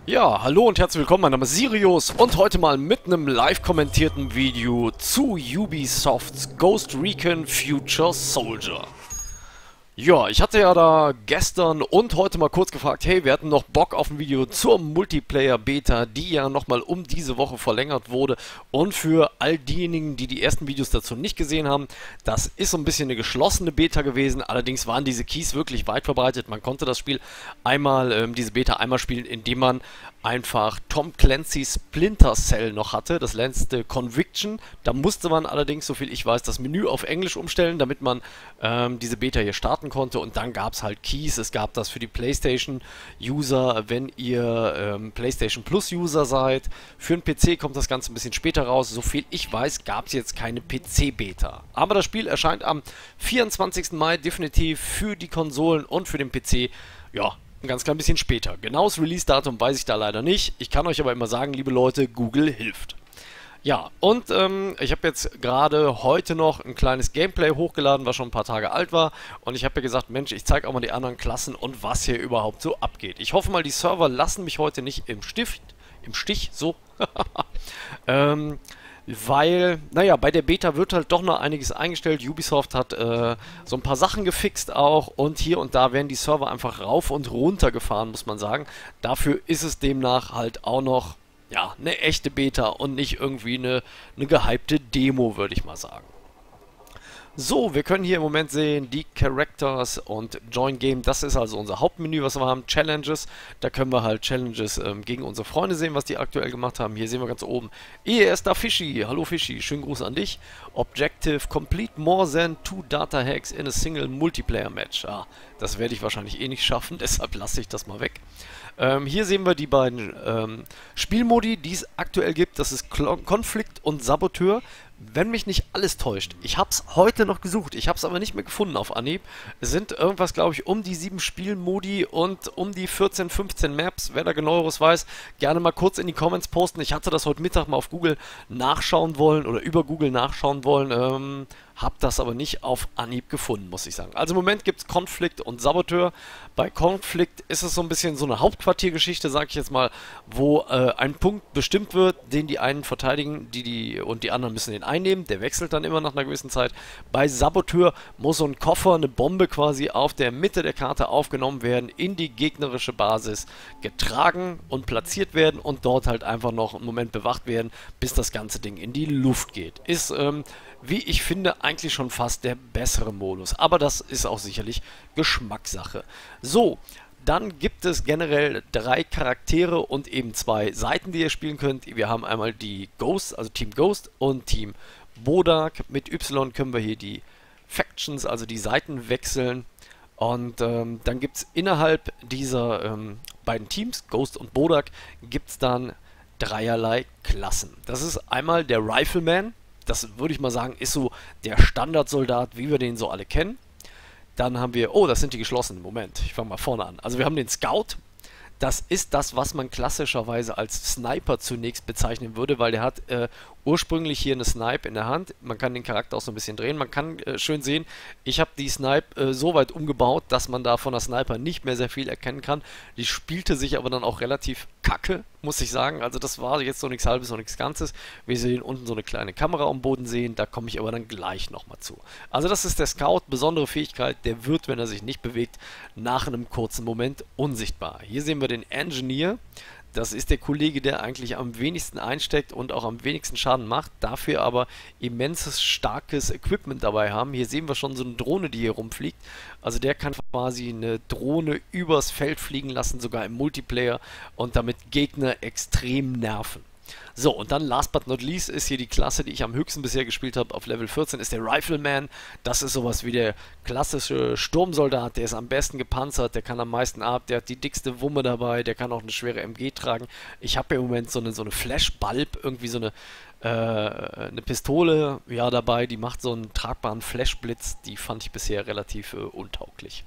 Ja, hallo und herzlich willkommen, mein Name ist Sirius und heute mal mit einem live kommentierten Video zu Ubisofts Ghost Recon Future Soldier. Ja, ich hatte ja da gestern und heute mal kurz gefragt, hey, wir hatten noch Bock auf ein Video zur Multiplayer-Beta, die ja nochmal um diese Woche verlängert wurde. Und für all diejenigen, die die ersten Videos dazu nicht gesehen haben, das ist so ein bisschen eine geschlossene Beta gewesen. Allerdings waren diese Keys wirklich weit verbreitet. Man konnte das Spiel einmal, diese Beta einmal spielen, indem man einfach Tom Clancy's Splinter Cell noch hatte, das letzte Conviction. Da musste man allerdings, so viel ich weiß, das Menü auf Englisch umstellen, damit man diese Beta hier starten konnte. Und dann gab es halt Keys. Es gab das für die PlayStation-User, wenn ihr PlayStation Plus-User seid. Für den PC kommt das Ganze ein bisschen später raus. So viel ich weiß, gab es jetzt keine PC-Beta. Aber das Spiel erscheint am 24. Mai definitiv für die Konsolen und für den PC. Ja, ein ganz klein bisschen später. Genaues Release-Datum weiß ich da leider nicht. Ich kann euch aber immer sagen, liebe Leute, Google hilft. Ja, und ich habe jetzt gerade heute noch ein kleines Gameplay hochgeladen, was schon ein paar Tage alt war. Und ich habe mir gesagt, Mensch, ich zeige auch mal die anderen Klassen und was hier überhaupt so abgeht. Ich hoffe mal, die Server lassen mich heute nicht im Stich, so. Weil, naja, bei der Beta wird halt doch noch einiges eingestellt. Ubisoft hat so ein paar Sachen gefixt auch und hier und da werden die Server einfach rauf und runter gefahren, muss man sagen. Dafür ist es demnach halt auch noch, ja, eine echte Beta und nicht irgendwie eine gehypte Demo, würde ich mal sagen. So, wir können hier im Moment sehen, die Characters und Join Game, das ist also unser Hauptmenü, was wir haben. Challenges, da können wir halt Challenges gegen unsere Freunde sehen, was die aktuell gemacht haben. Hier sehen wir ganz oben, hier ist da Fishy. Hallo Fishy, schönen Gruß an dich. Objective, complete more than 2 Data Hacks in a single Multiplayer Match. Ah, das werde ich wahrscheinlich eh nicht schaffen, deshalb lasse ich das mal weg. Hier sehen wir die beiden Spielmodi, die es aktuell gibt. Das ist Konflikt und Saboteur. Wenn mich nicht alles täuscht, ich habe es heute noch gesucht, ich habe es aber nicht mehr gefunden auf Anhieb. Es sind irgendwas, glaube ich, um die 7 Spielmodi und um die 14, 15 Maps. Wer da genaueres weiß, gerne mal kurz in die Comments posten. Ich hatte das heute Mittag mal auf Google nachschauen wollen oder über Google nachschauen wollen. Hab das aber nicht auf Anhieb gefunden, muss ich sagen. Also im Moment gibt es Konflikt und Saboteur. Bei Konflikt ist es so ein bisschen so eine Hauptquartiergeschichte, sage ich jetzt mal, wo ein Punkt bestimmt wird, den die einen verteidigen, und die anderen müssen den einnehmen. Der wechselt dann immer nach einer gewissen Zeit. Bei Saboteur muss so ein Koffer, eine Bombe quasi auf der Mitte der Karte aufgenommen werden, in die gegnerische Basis getragen und platziert werden und dort halt einfach noch einen Moment bewacht werden, bis das ganze Ding in die Luft geht. Ist, wie ich finde, eigentlich schon fast der bessere Modus. Aber das ist auch sicherlich Geschmackssache. So, dann gibt es generell 3 Charaktere und eben 2 Seiten, die ihr spielen könnt. Wir haben einmal die Ghost, also Team Ghost und Team Bodak. Mit Y können wir hier die Factions, also die Seiten wechseln. Und dann gibt es innerhalb dieser beiden Teams, Ghost und Bodak, gibt es dann dreierlei Klassen. Das ist einmal der Rifleman. Das würde ich mal sagen, ist so der Standardsoldat, wie wir den so alle kennen. Dann haben wir, oh, das sind die geschlossenen. Moment, ich fange mal vorne an. Also wir haben den Scout. Das ist das, was man klassischerweise als Sniper zunächst bezeichnen würde, weil der hat ursprünglich hier eine Snipe in der Hand. Man kann den Charakter auch so ein bisschen drehen. Man kann schön sehen, ich habe die Snipe so weit umgebaut, dass man da von der Sniper nicht mehr sehr viel erkennen kann. Die spielte sich aber dann auch relativ kacke, muss ich sagen. Also das war jetzt so nichts Halbes, so nichts Ganzes. Wir sehen unten so eine kleine Kamera am Boden sehen, da komme ich aber dann gleich nochmal zu. Also das ist der Scout, besondere Fähigkeit, der wird, wenn er sich nicht bewegt, nach einem kurzen Moment unsichtbar. Hier sehen wir den Engineer. Das ist der Kollege, der eigentlich am wenigsten einsteckt und auch am wenigsten Schaden macht, dafür aber immenses, starkes Equipment dabei haben. Hier sehen wir schon so eine Drohne, die hier rumfliegt. Also der kann quasi eine Drohne übers Feld fliegen lassen, sogar im Multiplayer und damit Gegner extrem nerven. So, und dann last but not least ist hier die Klasse, die ich am höchsten bisher gespielt habe, auf Level 14, ist der Rifleman. Das ist sowas wie der klassische Sturmsoldat, der ist am besten gepanzert, der kann am meisten ab, der hat die dickste Wumme dabei, der kann auch eine schwere MG tragen. Ich habe ja im Moment so eine Flashbulb, irgendwie so eine Pistole ja, dabei, die macht so einen tragbaren Flashblitz, die fand ich bisher relativ untauglich.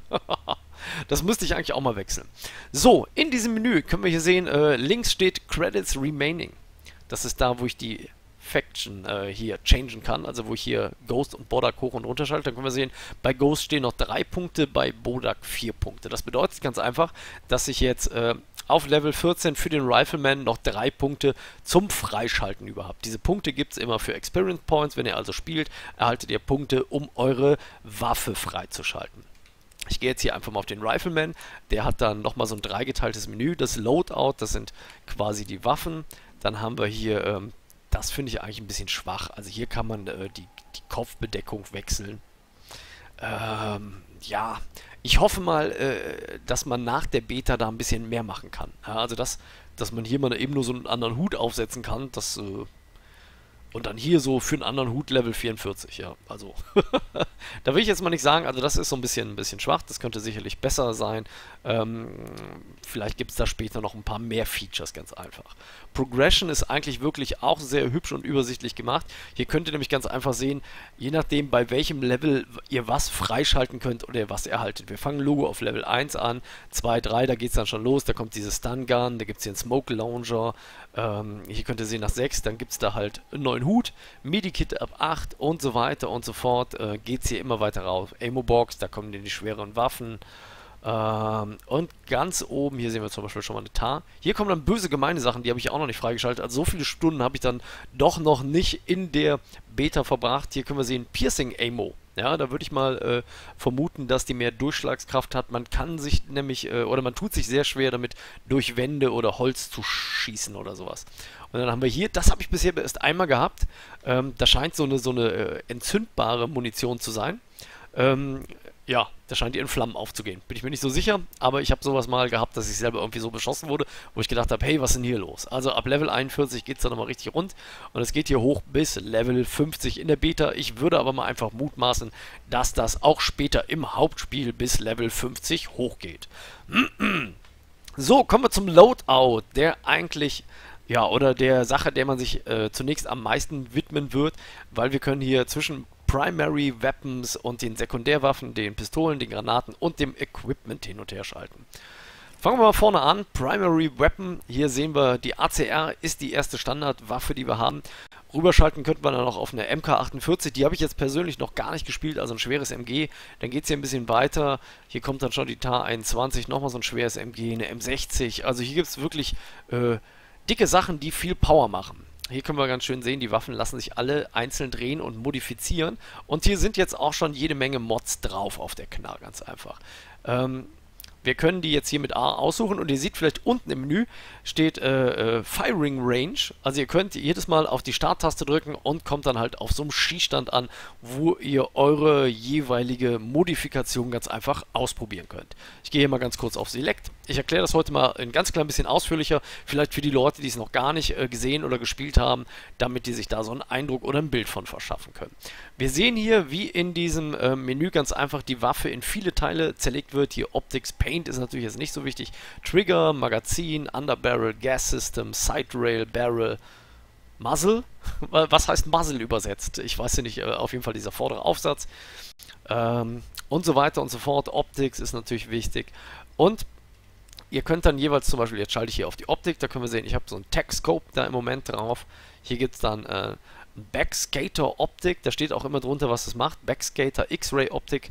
Das müsste ich eigentlich auch mal wechseln. So, in diesem Menü können wir hier sehen, links steht Credits Remaining. Das ist da, wo ich die Faction hier changen kann, also wo ich hier Ghost und Bodak hoch und runter schalte, dann können wir sehen, bei Ghost stehen noch 3 Punkte, bei Bodak 4 Punkte. Das bedeutet ganz einfach, dass ich jetzt auf Level 14 für den Rifleman noch 3 Punkte zum Freischalten überhaupt. Diese Punkte gibt es immer für Experience Points. Wenn ihr also spielt, erhaltet ihr Punkte, um eure Waffe freizuschalten. Ich gehe jetzt hier einfach mal auf den Rifleman. Der hat dann nochmal so ein dreigeteiltes Menü. Das Loadout, das sind quasi die Waffen. Dann haben wir hier, das finde ich eigentlich ein bisschen schwach. Also hier kann man die Kopfbedeckung wechseln. Ja, ich hoffe mal, dass man nach der Beta da ein bisschen mehr machen kann. Ja, also dass man hier mal eben nur so einen anderen Hut aufsetzen kann, und dann hier so für einen anderen Hut Level 44, ja, also da will ich jetzt mal nicht sagen, also das ist so ein bisschen schwach, das könnte sicherlich besser sein, vielleicht gibt es da später noch ein paar mehr Features, ganz einfach. Progression ist eigentlich wirklich auch sehr hübsch und übersichtlich gemacht. Hier könnt ihr nämlich ganz einfach sehen, je nachdem bei welchem Level ihr was freischalten könnt oder was erhaltet. Wir fangen Logo auf Level 1 an, 2, 3, da geht es dann schon los, da kommt diese Stun Gun, da gibt es hier einen Smoke Launcher, hier könnt ihr sehen nach 6, dann gibt es da halt einen neuen Hut, Medikit ab 8 und so weiter und so fort, geht es hier immer weiter rauf. Ammo Box, da kommen die schweren Waffen. Und ganz oben, hier sehen wir zum Beispiel schon mal eine Tar. Hier kommen dann böse gemeine Sachen, die habe ich auch noch nicht freigeschaltet. Also so viele Stunden habe ich dann doch noch nicht in der Beta verbracht. Hier können wir sehen, Piercing Ammo. Ja, da würde ich mal vermuten, dass die mehr Durchschlagskraft hat. Man kann sich nämlich, oder man tut sich sehr schwer damit, durch Wände oder Holz zu schießen oder sowas. Und dann haben wir hier, das habe ich bisher erst einmal gehabt. Da scheint so eine entzündbare Munition zu sein. Ja, da scheint die in Flammen aufzugehen. Bin ich mir nicht so sicher, aber ich habe sowas mal gehabt, dass ich selber irgendwie so beschossen wurde, wo ich gedacht habe, hey, was ist denn hier los? Also ab Level 41 geht es dann nochmal richtig rund und es geht hier hoch bis Level 50 in der Beta. Ich würde aber mal einfach mutmaßen, dass das auch später im Hauptspiel bis Level 50 hochgeht. So, kommen wir zum Loadout, der eigentlich, ja, oder der Sache, der man sich zunächst am meisten widmen wird, weil wir können hier zwischen Primary Weapons und den Sekundärwaffen, den Pistolen, den Granaten und dem Equipment hin und her schalten. Fangen wir mal vorne an. Primary Weapon. Hier sehen wir, die ACR ist die erste Standardwaffe, die wir haben. Rüberschalten könnte man dann noch auf eine MK48. Die habe ich jetzt persönlich noch gar nicht gespielt, also ein schweres MG. Dann geht es hier ein bisschen weiter. Hier kommt dann schon die TAR 21, nochmal so ein schweres MG, eine M60. Also hier gibt es wirklich dicke Sachen, die viel Power machen. Hier können wir ganz schön sehen, die Waffen lassen sich alle einzeln drehen und modifizieren. Und hier sind jetzt auch schon jede Menge Mods drauf auf der Knarre, ganz einfach. Wir können die jetzt hier mit A aussuchen und ihr seht vielleicht unten im Menü steht Firing Range. Also ihr könnt jedes Mal auf die Starttaste drücken und kommt dann halt auf so einem Schießstand an, wo ihr eure jeweilige Modifikation ganz einfach ausprobieren könnt. Ich gehe hier mal ganz kurz auf Select. Ich erkläre das heute mal ein ganz klein bisschen ausführlicher, vielleicht für die Leute, die es noch gar nicht gesehen oder gespielt haben, damit die sich da so einen Eindruck oder ein Bild von verschaffen können. Wir sehen hier, wie in diesem Menü ganz einfach die Waffe in viele Teile zerlegt wird. Hier Optics, Paint ist natürlich jetzt nicht so wichtig. Trigger, Magazin, Underbarrel, Gas System, Side Rail, Barrel, Muzzle. Was heißt Muzzle übersetzt? Ich weiß ja nicht, auf jeden Fall dieser vordere Aufsatz. Und so weiter und so fort. Optics ist natürlich wichtig. Und ihr könnt dann jeweils zum Beispiel, jetzt schalte ich hier auf die Optik, da können wir sehen, ich habe so einen Tech-Scope da im Moment drauf. Hier gibt es dann Backskater Optik, da steht auch immer drunter, was es macht. Backskater X-Ray Optik.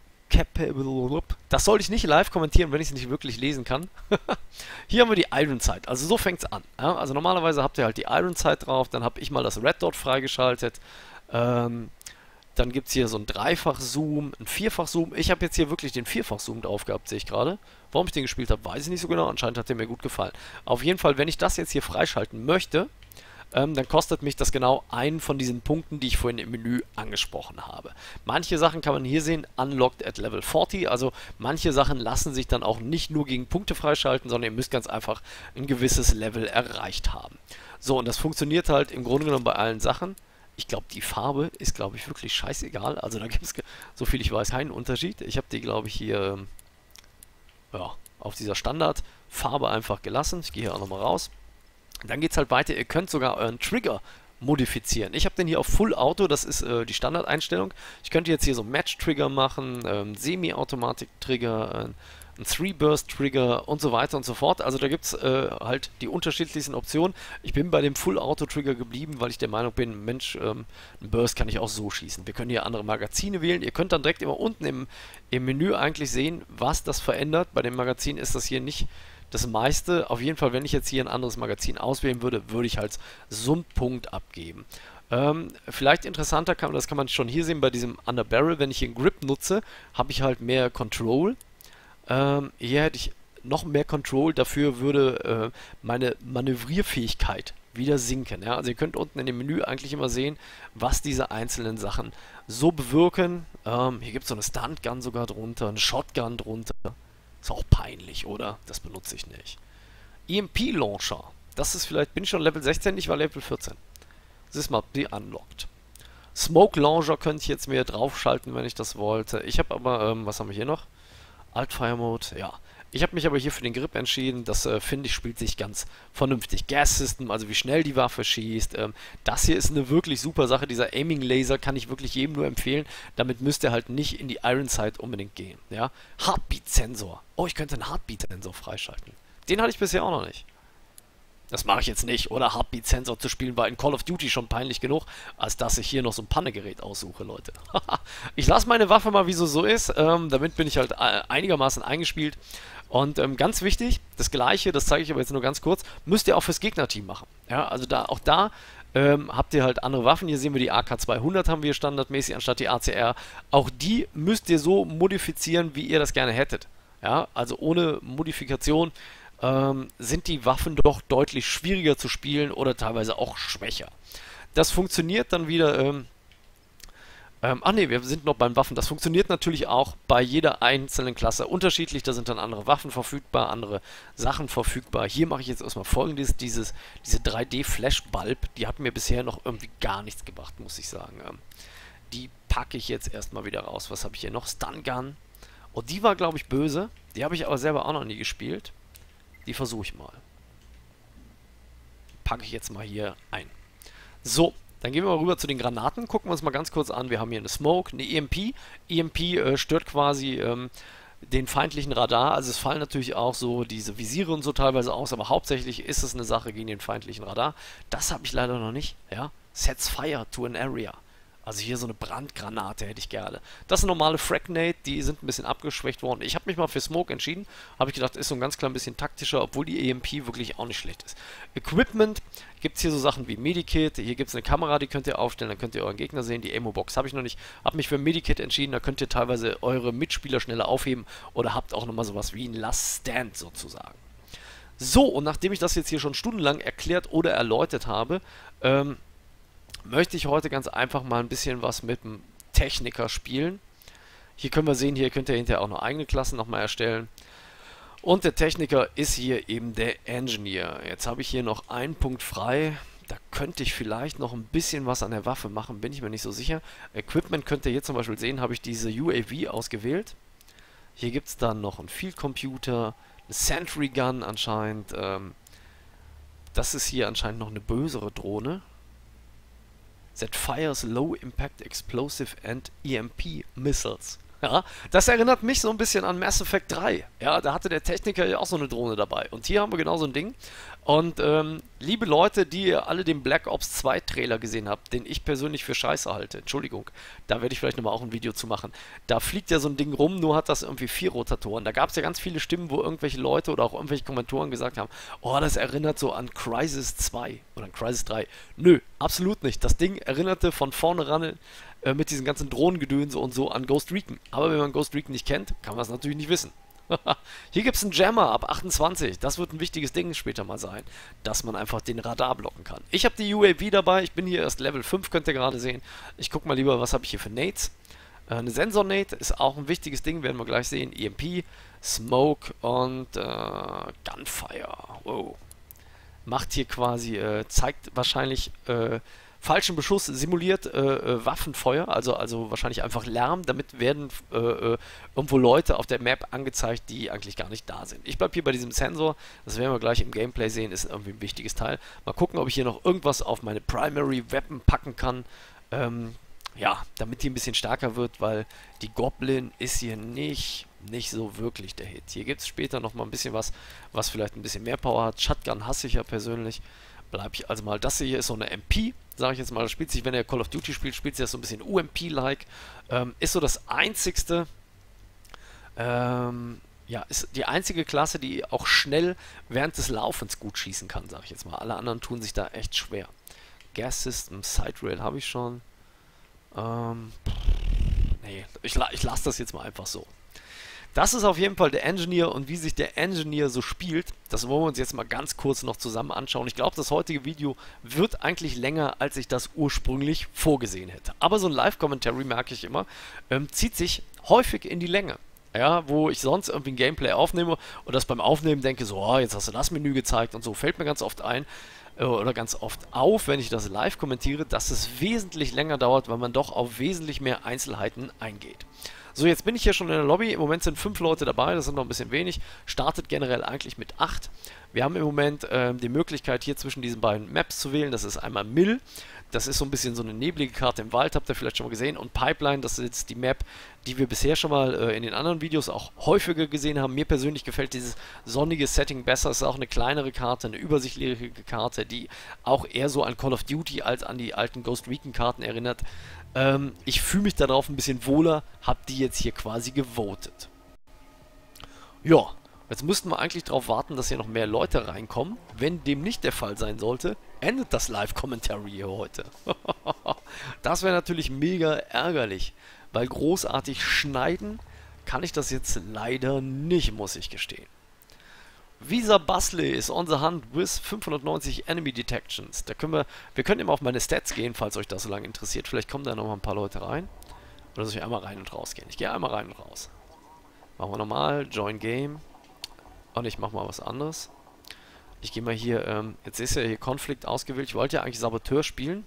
Das sollte ich nicht live kommentieren, wenn ich es nicht wirklich lesen kann. Hier haben wir die Iron Sight, also so fängt es an. Ja? Also normalerweise habt ihr halt die Iron Sight drauf, dann habe ich mal das Red Dot freigeschaltet. Dann gibt es hier so einen Dreifach-Zoom, einen Vierfach-Zoom. Ich habe jetzt hier wirklich den Vierfach-Zoom drauf gehabt, sehe ich gerade. Warum ich den gespielt habe, weiß ich nicht so genau. Anscheinend hat der mir gut gefallen. Auf jeden Fall, wenn ich das jetzt hier freischalten möchte, dann kostet mich das genau einen von diesen Punkten, die ich vorhin im Menü angesprochen habe. Manche Sachen kann man hier sehen, unlocked at level 40, also manche Sachen lassen sich dann auch nicht nur gegen Punkte freischalten, sondern ihr müsst ganz einfach ein gewisses Level erreicht haben. So, und das funktioniert halt im Grunde genommen bei allen Sachen. Ich glaube, die Farbe ist, glaube ich, wirklich scheißegal, also da gibt es, so viel ich weiß, keinen Unterschied. Ich habe die, glaube ich, hier ja, auf dieser Standardfarbe einfach gelassen. Ich gehe hier auch nochmal raus. Dann geht es halt weiter, ihr könnt sogar euren Trigger modifizieren. Ich habe den hier auf Full Auto, das ist die Standardeinstellung. Ich könnte jetzt hier so Match-Trigger machen, Semi-Automatik-Trigger, ein Three-Burst-Trigger und so weiter und so fort. Also da gibt es halt die unterschiedlichsten Optionen. Ich bin bei dem Full-Auto-Trigger geblieben, weil ich der Meinung bin, Mensch, einen Burst kann ich auch so schießen. Wir können hier andere Magazine wählen. Ihr könnt dann direkt immer unten im Menü eigentlich sehen, was das verändert. Bei dem Magazin ist das hier nicht das meiste. Auf jeden Fall, wenn ich jetzt hier ein anderes Magazin auswählen würde, würde ich halt so einen Punkt abgeben. Vielleicht interessanter, das kann man schon hier sehen bei diesem Under Barrel, wenn ich hier einen Grip nutze, habe ich halt mehr Control. Hier hätte ich noch mehr Control, dafür würde meine Manövrierfähigkeit wieder sinken. Ja? Also ihr könnt unten in dem Menü eigentlich immer sehen, was diese einzelnen Sachen so bewirken. Hier gibt es so eine Stunt Gun sogar drunter, eine Shotgun drunter. Ist auch peinlich, oder? Das benutze ich nicht. EMP Launcher. Das ist vielleicht, bin ich schon Level 16, ich war Level 14. Das ist mal die unlocked. Smoke Launcher könnte ich jetzt mir draufschalten, wenn ich das wollte. Ich habe aber, was haben wir hier noch? Alt-Fire Mode, ja. Ich habe mich aber hier für den Grip entschieden. Das, finde ich, spielt sich ganz vernünftig. Gas System, also wie schnell die Waffe schießt. Das hier ist eine wirklich super Sache. Dieser Aiming Laser kann ich wirklich jedem nur empfehlen. Damit müsst ihr halt nicht in die Iron Sight unbedingt gehen. Ja? Heartbeat Sensor. Oh, ich könnte einen Heartbeat Sensor freischalten. Den hatte ich bisher auch noch nicht. Das mache ich jetzt nicht. Oder Heartbeat Sensor zu spielen war in Call of Duty schon peinlich genug, als dass ich hier noch so ein Pannegerät aussuche, Leute. Ich lasse meine Waffe mal, wie sie so ist. Damit bin ich halt einigermaßen eingespielt. Und ganz wichtig, das Gleiche, das zeige ich aber jetzt nur ganz kurz, müsst ihr auch fürs Gegnerteam machen. Ja, also auch da habt ihr halt andere Waffen. Hier sehen wir die AK-200 haben wir standardmäßig anstatt die ACR. Auch die müsst ihr so modifizieren, wie ihr das gerne hättet. Ja, also ohne Modifikation sind die Waffen doch deutlich schwieriger zu spielen oder teilweise auch schwächer. Das funktioniert dann wieder, ach nee, wir sind noch beim Waffen. Das funktioniert natürlich auch bei jeder einzelnen Klasse unterschiedlich. Da sind dann andere Waffen verfügbar, andere Sachen verfügbar. Hier mache ich jetzt erstmal folgendes, diese 3D-Flash-Bulb, die hat mir bisher noch irgendwie gar nichts gebracht, muss ich sagen. Die packe ich jetzt erstmal wieder raus. Was habe ich hier noch? Stun Gun. Oh, die war, glaube ich, böse. Die habe ich aber selber auch noch nie gespielt. Die versuche ich mal. Packe ich jetzt mal hier ein. So, dann gehen wir mal rüber zu den Granaten. Gucken wir uns mal ganz kurz an. Wir haben hier eine Smoke, eine EMP. EMP stört quasi den feindlichen Radar. Also es fallen natürlich auch so diese Visiere und so teilweise aus, aber hauptsächlich ist es eine Sache gegen den feindlichen Radar. Das habe ich leider noch nicht. Ja? Sets Fire to an Area. Also hier so eine Brandgranate hätte ich gerne. Das sind normale Fragnate, die sind ein bisschen abgeschwächt worden. Ich habe mich mal für Smoke entschieden. Habe ich gedacht, ist so ein ganz klein bisschen taktischer, obwohl die EMP wirklich auch nicht schlecht ist. Equipment gibt es hier so Sachen wie Medikit. Hier gibt es eine Kamera, die könnt ihr aufstellen, dann könnt ihr euren Gegner sehen. Die Ammo-Box habe ich noch nicht. Habe mich für Medikit entschieden, da könnt ihr teilweise eure Mitspieler schneller aufheben oder habt auch nochmal sowas wie ein Last Stand sozusagen. So, und nachdem ich das jetzt hier schon stundenlang erklärt oder erläutert habe, möchte ich heute ganz einfach mal ein bisschen was mit dem Techniker spielen. Hier können wir sehen, hier könnt ihr hinterher auch noch eigene Klassen nochmal erstellen. Und der Techniker ist hier eben der Engineer. Jetzt habe ich hier noch einen Punkt frei. Da könnte ich vielleicht noch ein bisschen was an der Waffe machen, bin ich mir nicht so sicher. Equipment könnt ihr hier zum Beispiel sehen, habe ich diese UAV ausgewählt. Hier gibt es dann noch einen Field Computer, eine Sentry Gun anscheinend. Das ist hier anscheinend noch eine bösere Drohne. That fires low impact explosive and EMP missiles. Ja, das erinnert mich so ein bisschen an Mass Effect 3. Ja, da hatte der Techniker ja auch so eine Drohne dabei. Und hier haben wir genau so ein Ding. Und liebe Leute, die ihr alle den Black Ops 2 Trailer gesehen habt, den ich persönlich für scheiße halte, Entschuldigung, da werde ich vielleicht nochmal auch ein Video zu machen. Da fliegt ja so ein Ding rum, nur hat das irgendwie 4 Rotatoren. Da gab es ja ganz viele Stimmen, wo irgendwelche Leute oder auch irgendwelche Kommentatoren gesagt haben, oh, das erinnert so an Crysis 2 oder an Crysis 3. Nö, absolut nicht. Das Ding erinnerte von vornherein mit diesen ganzen Drohnengedönse und so an Ghost Recon. Aber wenn man Ghost Recon nicht kennt, kann man es natürlich nicht wissen. Hier gibt es einen Jammer ab 28. Das wird ein wichtiges Ding später mal sein, dass man einfach den Radar blocken kann. Ich habe die UAV dabei. Ich bin hier erst Level 5, könnt ihr gerade sehen. Ich gucke mal lieber, was habe ich hier für Nades. Eine Sensor-Nade ist auch ein wichtiges Ding, werden wir gleich sehen. EMP, Smoke und Gunfire. Wow. Macht hier quasi, zeigt wahrscheinlich falschen Beschuss, simuliert Waffenfeuer, also wahrscheinlich einfach Lärm. Damit werden irgendwo Leute auf der Map angezeigt, die eigentlich gar nicht da sind. Ich bleibe hier bei diesem Sensor, das werden wir gleich im Gameplay sehen, ist irgendwie ein wichtiges Teil. Mal gucken, ob ich hier noch irgendwas auf meine Primary Weapon packen kann. ja, damit die ein bisschen stärker wird, weil die Goblin ist hier nicht so wirklich der Hit. Hier gibt es später nochmal ein bisschen was, was vielleicht ein bisschen mehr Power hat. Shotgun hasse ich ja persönlich. Bleibe ich also mal, das hier ist so eine MP, sage ich jetzt mal. Das spielt sich, wenn ihr Call of Duty spielt, spielt sich das so ein bisschen UMP-like. Ist so das einzigste, ja, ist die einzige Klasse, die auch schnell während des Laufens gut schießen kann, sage ich jetzt mal. Alle anderen tun sich da echt schwer. Gas System, Side Rail habe ich schon. Nee, ich lasse das jetzt mal einfach so. Das ist auf jeden Fall der Engineer und wie sich der Engineer so spielt, das wollen wir uns jetzt mal ganz kurz noch zusammen anschauen. Ich glaube, das heutige Video wird eigentlich länger, als ich das ursprünglich vorgesehen hätte. Aber so ein Live-Commentary, merke ich immer, zieht sich häufig in die Länge. Ja, wo ich sonst irgendwie ein Gameplay aufnehme und das beim Aufnehmen denke, so, oh, jetzt hast du das Menü gezeigt und so, fällt mir ganz oft ein, oder ganz oft auf, wenn ich das live kommentiere, dass es wesentlich länger dauert, weil man doch auf wesentlich mehr Einzelheiten eingeht. So, jetzt bin ich hier schon in der Lobby. Im Moment sind 5 Leute dabei, das sind noch ein bisschen wenig. Startet generell eigentlich mit 8. Wir haben im Moment die Möglichkeit, hier zwischen diesen beiden Maps zu wählen. Das ist einmal Mill. Das ist so ein bisschen so eine neblige Karte im Wald, habt ihr vielleicht schon mal gesehen. Und Pipeline, das ist jetzt die Map, die wir bisher schon mal in den anderen Videos auch häufiger gesehen haben. Mir persönlich gefällt dieses sonnige Setting besser. Es ist auch eine kleinere Karte, eine übersichtliche Karte, die auch eher so an Call of Duty als an die alten Ghost Recon Karten erinnert. Ich fühle mich darauf ein bisschen wohler, hab die jetzt hier quasi gewotet. Ja, jetzt müssten wir eigentlich darauf warten, dass hier noch mehr Leute reinkommen. Wenn dem nicht der Fall sein sollte, endet das Live-Commentary hier heute. Das wäre natürlich mega ärgerlich, weil großartig schneiden kann ich das jetzt leider nicht, muss ich gestehen. Visa Busley is on the hunt with 590 Enemy Detections. Da wir können immer auf meine Stats gehen, falls euch das so lange interessiert. Vielleicht kommen da noch mal ein paar Leute rein. Oder soll ich einmal rein und raus gehen? Ich gehe einmal rein und raus. Machen wir nochmal, Join Game. Und ich mache mal was anderes. Ich gehe mal hier, jetzt ist ja hier Konflikt ausgewählt. Ich wollte ja eigentlich Saboteur spielen.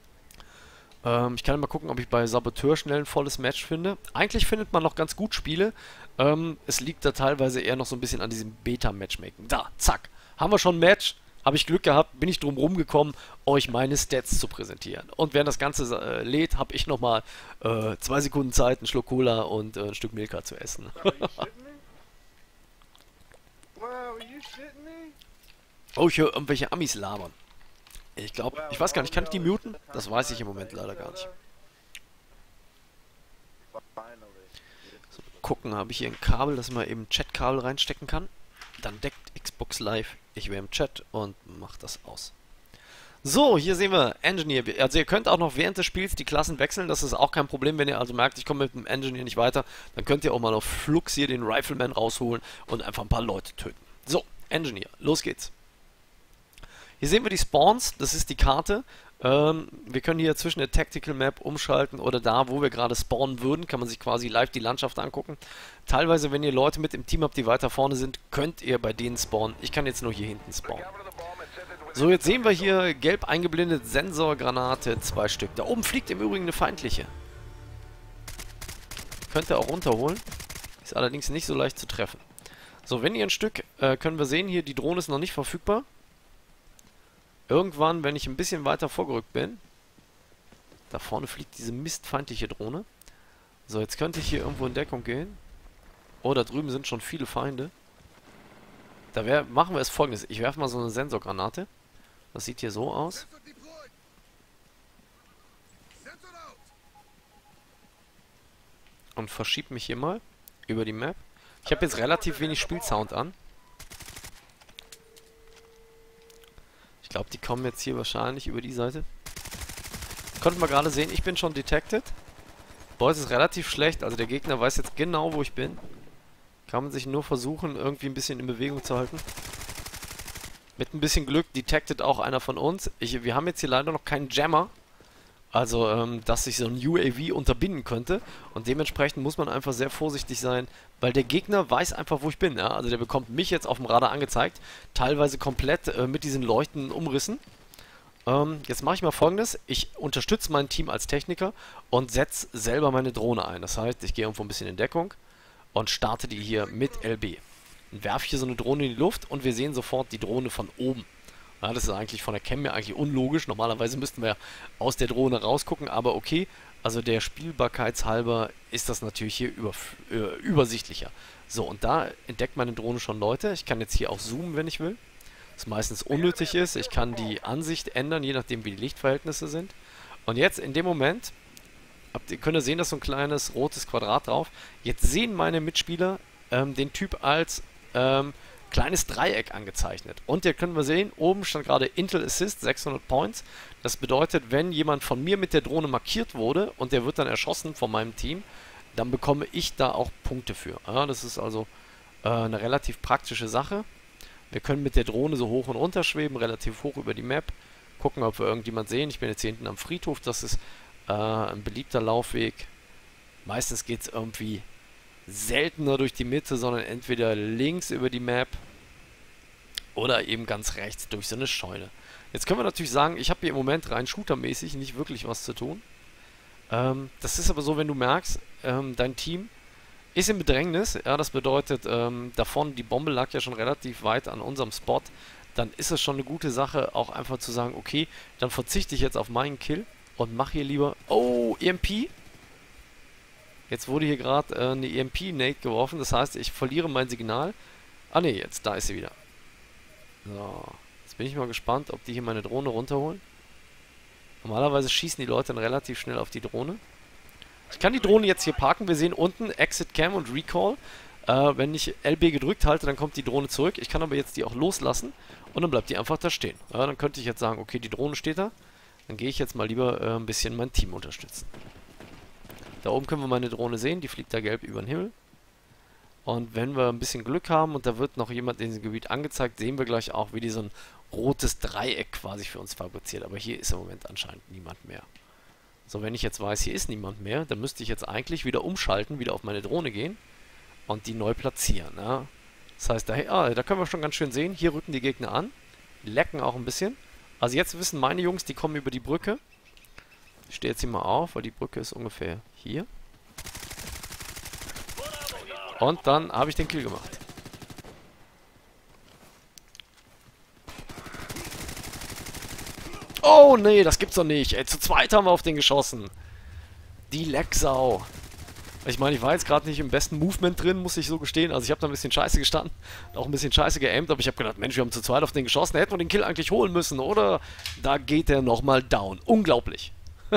Ich kann mal gucken, ob ich bei Saboteur schnell ein volles Match finde. Eigentlich findet man noch ganz gut Spiele. Es liegt da teilweise eher noch so ein bisschen an diesem Beta-Matchmaking. Da, zack. Haben wir schon ein Match. Habe ich Glück gehabt, bin ich drum rumgekommen, euch meine Stats zu präsentieren. Und während das Ganze lädt, habe ich nochmal 2 Sekunden Zeit, einen Schluck Cola und ein Stück Milka zu essen. Oh, ich höre irgendwelche Amis labern. Ich glaube, ich weiß gar nicht, kann ich die muten? Das weiß ich im Moment leider gar nicht. So, gucken, habe ich hier ein Kabel, das ich mal eben Chat-Kabel reinstecken kann. Dann deckt Xbox Live. Ich wäre im Chat und mache das aus. So, hier sehen wir Engineer. Also ihr könnt auch noch während des Spiels die Klassen wechseln. Das ist auch kein Problem, wenn ihr also merkt, ich komme mit dem Engineer nicht weiter. Dann könnt ihr auch mal auf Flux hier den Rifleman rausholen und einfach ein paar Leute töten. So, Engineer, los geht's. Hier sehen wir die Spawns, das ist die Karte. Wir können hier zwischen der Tactical Map umschalten oder da, wo wir gerade spawnen würden, kann man sich quasi live die Landschaft angucken. Teilweise, wenn ihr Leute mit im Team habt, die weiter vorne sind, könnt ihr bei denen spawnen. Ich kann jetzt nur hier hinten spawnen. So, jetzt sehen wir hier gelb eingeblendet Sensorgranate, 2 Stück. Da oben fliegt im Übrigen eine feindliche. Könnt ihr auch runterholen. Ist allerdings nicht so leicht zu treffen. So, wenn ihr ein Stück, können wir sehen, hier die Drohne ist noch nicht verfügbar. Irgendwann, wenn ich ein bisschen weiter vorgerückt bin, da vorne fliegt diese mistfeindliche Drohne. So, jetzt könnte ich hier irgendwo in Deckung gehen. Oh, da drüben sind schon viele Feinde. Da machen wir es folgendes. Ich werfe mal so eine Sensorgranate. Das sieht hier so aus. Und verschiebe mich hier mal über die Map. Ich habe jetzt relativ wenig Spielsound an. Ich glaube, die kommen jetzt hier wahrscheinlich über die Seite. Konnten wir gerade sehen, ich bin schon detected. Boah, es ist relativ schlecht. Also der Gegner weiß jetzt genau, wo ich bin. Kann man sich nur versuchen, irgendwie ein bisschen in Bewegung zu halten. Mit ein bisschen Glück detected auch einer von uns. Wir haben jetzt hier leider noch keinen Jammer. Also, dass sich so ein UAV unterbinden könnte. Und dementsprechend muss man einfach sehr vorsichtig sein, weil der Gegner weiß einfach, wo ich bin. Ja? Also der bekommt mich jetzt auf dem Radar angezeigt. Teilweise komplett mit diesen leuchtenden Umrissen. Jetzt mache ich mal Folgendes. Ich unterstütze mein Team als Techniker und setze selber meine Drohne ein. Das heißt, ich gehe irgendwo ein bisschen in Deckung und starte die hier mit LB. Dann werfe ich hier so eine Drohne in die Luft und wir sehen sofort die Drohne von oben. Ja, das ist eigentlich von der Cam her eigentlich unlogisch. Normalerweise müssten wir aus der Drohne rausgucken, aber okay. Also der Spielbarkeitshalber ist das natürlich hier übersichtlicher. So, und da entdeckt meine Drohne schon Leute. Ich kann jetzt hier auch zoomen, wenn ich will. Was meistens unnötig ist. Ich kann die Ansicht ändern, je nachdem wie die Lichtverhältnisse sind. Und jetzt in dem Moment könnt ihr sehen, dass so ein kleines rotes Quadrat drauf. Jetzt sehen meine Mitspieler den Typ als kleines Dreieck angezeichnet. Und hier können wir sehen, oben stand gerade Intel Assist 600 Points. Das bedeutet, wenn jemand von mir mit der Drohne markiert wurde und der wird dann erschossen von meinem Team, dann bekomme ich da auch Punkte für. Ja, das ist also eine relativ praktische Sache. Wir können mit der Drohne so hoch und runter schweben, relativ hoch über die Map. Gucken, ob wir irgendjemand sehen. Ich bin jetzt hier hinten am Friedhof. Das ist ein beliebter Laufweg. Meistens geht es irgendwie seltener durch die Mitte, sondern entweder links über die Map oder eben ganz rechts durch so eine Scheune. Jetzt können wir natürlich sagen, ich habe hier im Moment rein shootermäßig nicht wirklich was zu tun. Das ist aber so, wenn du merkst, dein Team ist in Bedrängnis. Ja, das bedeutet, davon, die Bombe lag ja schon relativ weit an unserem Spot. Dann ist es schon eine gute Sache, auch einfach zu sagen, okay, dann verzichte ich jetzt auf meinen Kill und mache hier lieber... Oh, EMP! Jetzt wurde hier gerade eine EMP-Nade geworfen, das heißt, ich verliere mein Signal. Ah ne, jetzt, da ist sie wieder. So, jetzt bin ich mal gespannt, ob die hier meine Drohne runterholen. Normalerweise schießen die Leute dann relativ schnell auf die Drohne. Ich kann die Drohne jetzt hier parken, wir sehen unten Exit Cam und Recall. Wenn ich LB gedrückt halte, dann kommt die Drohne zurück. Ich kann aber jetzt die auch loslassen und dann bleibt die einfach da stehen. Ja, dann könnte ich jetzt sagen, okay, die Drohne steht da. Dann gehe ich jetzt mal lieber ein bisschen mein Team unterstützen. Da oben können wir meine Drohne sehen, die fliegt da gelb über den Himmel. Und wenn wir ein bisschen Glück haben und da wird noch jemand in diesem Gebiet angezeigt, sehen wir gleich auch, wie die so ein rotes Dreieck quasi für uns fabriziert. Aber hier ist im Moment anscheinend niemand mehr. So, wenn ich jetzt weiß, hier ist niemand mehr, dann müsste ich jetzt eigentlich wieder umschalten, wieder auf meine Drohne gehen und die neu platzieren. Ja. Das heißt, da können wir schon ganz schön sehen, hier rücken die Gegner an, lecken auch ein bisschen. Also jetzt wissen meine Jungs, die kommen über die Brücke. Ich stehe jetzt hier mal auf, weil die Brücke ist ungefähr hier. Und dann habe ich den Kill gemacht. Oh nee, das gibt's doch nicht. Ey, zu zweit haben wir auf den geschossen. Die Lecksau. Ich meine, ich war jetzt gerade nicht im besten Movement drin, muss ich so gestehen. Also ich habe da ein bisschen scheiße gestanden, auch ein bisschen scheiße geaimt, aber ich habe gedacht, Mensch, wir haben zu zweit auf den geschossen, da hätten wir den Kill eigentlich holen müssen, oder? Da geht der nochmal down. Unglaublich.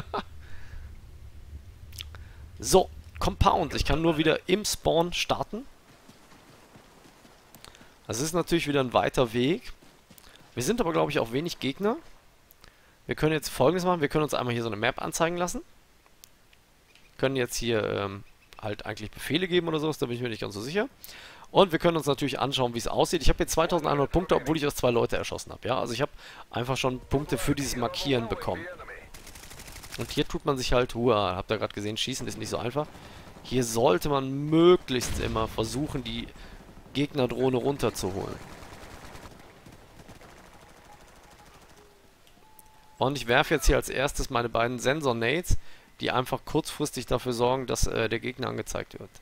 So, Compound. Ich kann nur wieder im Spawn starten. Das ist natürlich wieder ein weiter Weg. Wir sind aber, glaube ich, auch wenig Gegner. Wir können jetzt Folgendes machen. Wir können uns einmal hier so eine Map anzeigen lassen. Können jetzt hier halt eigentlich Befehle geben oder sowas, da bin ich mir nicht ganz so sicher. Und wir können uns natürlich anschauen, wie es aussieht. Ich habe jetzt 2100 Punkte, obwohl ich erst 2 Leute erschossen habe. Ja, also ich habe einfach schon Punkte für dieses Markieren bekommen. Und hier tut man sich halt, habt ihr gerade gesehen, schießen ist nicht so einfach. Hier sollte man möglichst immer versuchen, die Gegnerdrohne runterzuholen. Und ich werfe jetzt hier als erstes meine beiden Sensor-Nades, die einfach kurzfristig dafür sorgen, dass der Gegner angezeigt wird.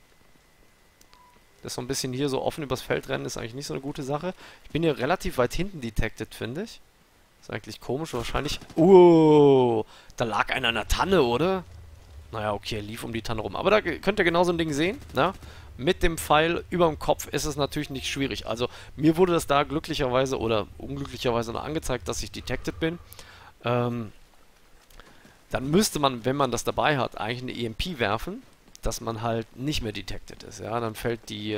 Das so ein bisschen hier so offen übers Feld rennen ist eigentlich nicht so eine gute Sache. Ich bin hier relativ weit hinten detected, finde ich. Ist eigentlich komisch, wahrscheinlich... da lag einer in der Tanne, oder? Naja, okay, er lief um die Tanne rum. Aber da könnt ihr genau so ein Ding sehen, ne? Mit dem Pfeil über dem Kopf ist es natürlich nicht schwierig. Also, mir wurde das da glücklicherweise oder unglücklicherweise noch angezeigt, dass ich detected bin. Dann müsste man, wenn man das dabei hat, eigentlich eine EMP werfen, dass man halt nicht mehr detected ist. Ja, dann fällt die...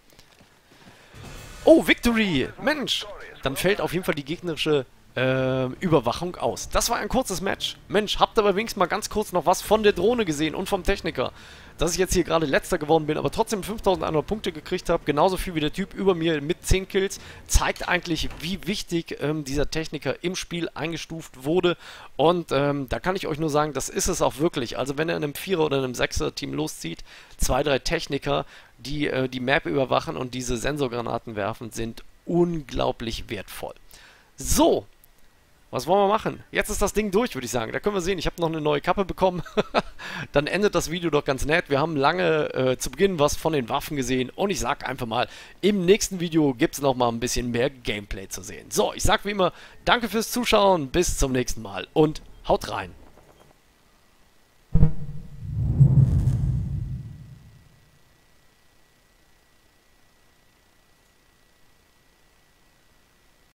Oh, Victory! Mensch! Dann fällt auf jeden Fall die gegnerische Überwachung aus. Das war ein kurzes Match. Mensch, habt aber wenigstens mal ganz kurz noch was von der Drohne gesehen und vom Techniker. Dass ich jetzt hier gerade Letzter geworden bin, aber trotzdem 5100 Punkte gekriegt habe, genauso viel wie der Typ über mir mit 10 Kills, zeigt eigentlich, wie wichtig dieser Techniker im Spiel eingestuft wurde. Und da kann ich euch nur sagen, das ist es auch wirklich. Also wenn er in einem 4er oder einem 6er Team loszieht, 2, 3 Techniker, die die Map überwachen und diese Sensorgranaten werfen, sind unglaublich wertvoll. So, was wollen wir machen? Jetzt ist das Ding durch, würde ich sagen. Da können wir sehen, ich habe noch eine neue Kappe bekommen. Dann endet das Video doch ganz nett. Wir haben lange zu Beginn was von den Waffen gesehen. Und ich sage einfach mal, im nächsten Video gibt es noch mal ein bisschen mehr Gameplay zu sehen. So, ich sage wie immer, danke fürs Zuschauen. Bis zum nächsten Mal und haut rein.